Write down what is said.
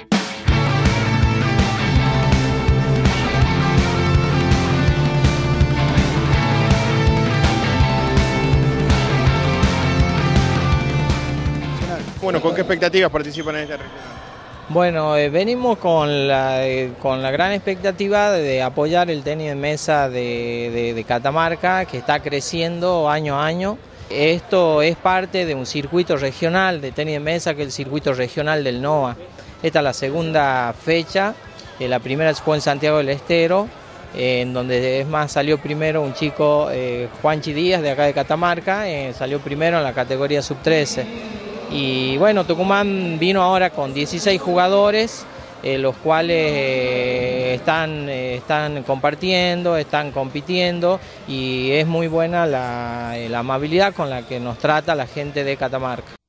Bueno, ¿con qué expectativas participan en esta regional? Bueno, venimos con la gran expectativa de apoyar el tenis de mesa de Catamarca, que está creciendo año a año. Esto es parte de un circuito regional de tenis de mesa, que es el circuito regional del NOA. Esta es la segunda fecha, la primera fue en Santiago del Estero, en donde es más salió primero un chico, Juanchi Díaz, de acá de Catamarca, salió primero en la categoría sub-13. Y bueno, Tucumán vino ahora con 16 jugadores, los cuales están compartiendo, están compitiendo, y es muy buena la amabilidad con la que nos trata la gente de Catamarca.